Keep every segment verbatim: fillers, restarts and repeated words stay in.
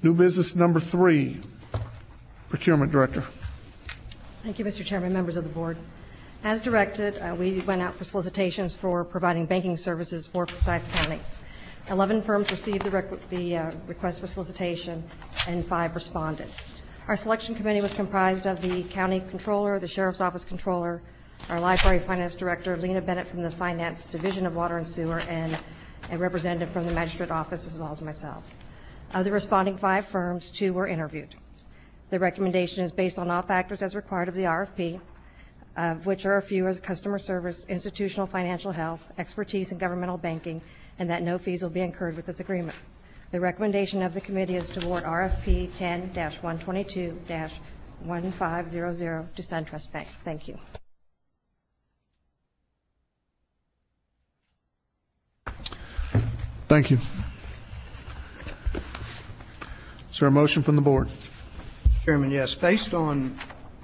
New business number three, Procurement Director. Thank you, Mister Chairman, members of the board. As directed, uh, we went out for solicitations for providing banking services for Forsyth County. Eleven firms received the, requ the uh, request for solicitation, and five responded. Our selection committee was comprised of the county controller, the sheriff's office controller, our library finance director, Lena Bennett from the finance division of water and sewer, and a representative from the magistrate office, as well as myself. Of the responding five firms, two were interviewed. The recommendation is based on all factors as required of the R F P, of which are a few as customer service, institutional financial health, expertise in governmental banking, and that no fees will be incurred with this agreement. The recommendation of the committee is to award R F P ten dash one twenty-two dash one five zero zero to SunTrust Bank. Thank you. Thank you. Is there a motion from the board? Chairman, yes. Based on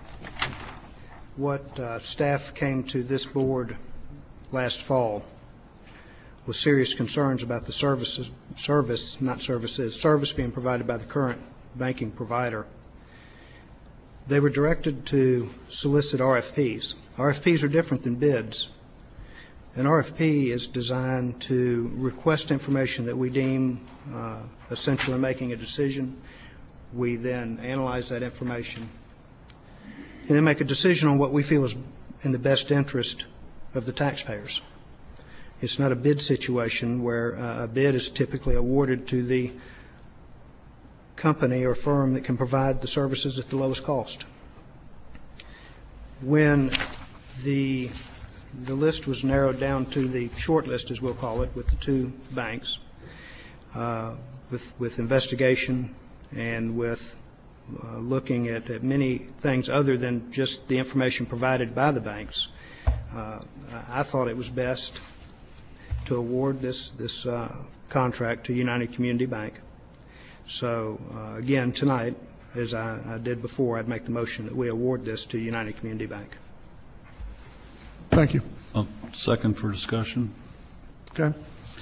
what uh, staff came to this board last fall with serious concerns about the services, service, not services, service being provided by the current banking provider, they were directed to solicit R F Ps. R F Ps are different than bids. An R F P is designed to request information that we deem uh, essential in making a decision. We then analyze that information and then make a decision on what we feel is in the best interest of the taxpayers. It's not a bid situation where uh, a bid is typically awarded to the company or firm that can provide the services at the lowest cost. When the the list was narrowed down to the short list, as we'll call it, with the two banks, uh, with, with investigation and with uh, looking at, at many things other than just the information provided by the banks, uh, I thought it was best to award this, this uh, contract to United Community Bank. So uh, again, tonight, as I, I did before, I'd make the motion that we award this to United Community Bank. Thank you. Uh, second for discussion. Okay.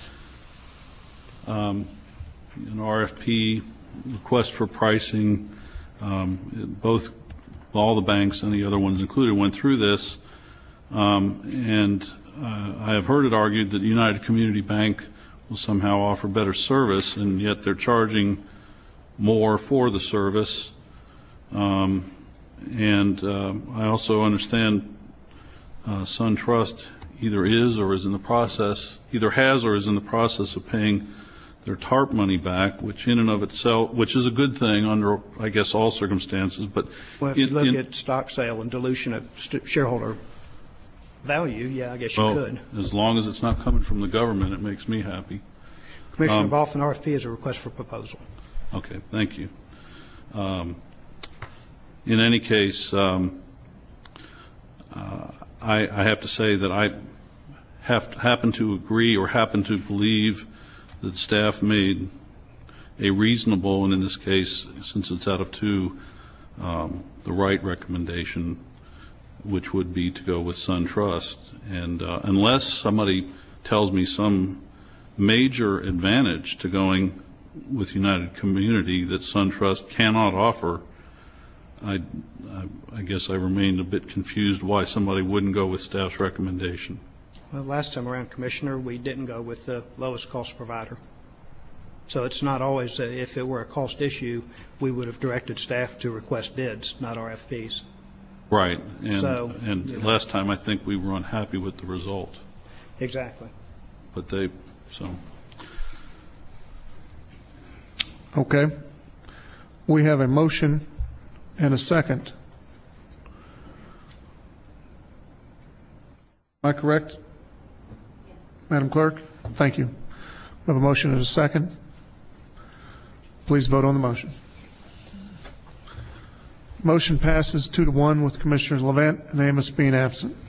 Um, an R F P request for pricing, um, both all the banks and the other ones included went through this, um, and uh, I have heard it argued that United Community Bank will somehow offer better service, and yet they're charging more for the service. Um, and uh, I also understand Uh, SunTrust either is or is in the process, either has or is in the process of paying their TARP money back, which in and of itself, which is a good thing under, I guess, all circumstances. But well, if you in, look in, at stock sale and dilution of shareholder value, yeah, I guess you well, could. As long as it's not coming from the government, it makes me happy. Commissioner Um, Boff, an R F P is a request for proposal. Okay, thank you. Um, in any case, um, uh, I, I have to say that I have to, happen to agree or happen to believe that staff made a reasonable, and in this case, since it's out of two, um, the right recommendation, which would be to go with SunTrust. And uh, unless somebody tells me some major advantage to going with United Community that SunTrust cannot offer, I, I, I guess I remained a bit confused why somebody wouldn't go with staff's recommendation. Well, last time around, Commissioner, we didn't go with the lowest cost provider. So it's not always, uh, if it were a cost issue, we would have directed staff to request bids, not R F Ps. Right. And, so, and you know. last time I think we were unhappy with the result. Exactly. But they, so. Okay. We have a motion and a second. Am I correct? Yes. Madam Clerk? Thank you. We have a motion and a second. Please vote on the motion. Motion passes two to one with Commissioners Levant and Amos being absent.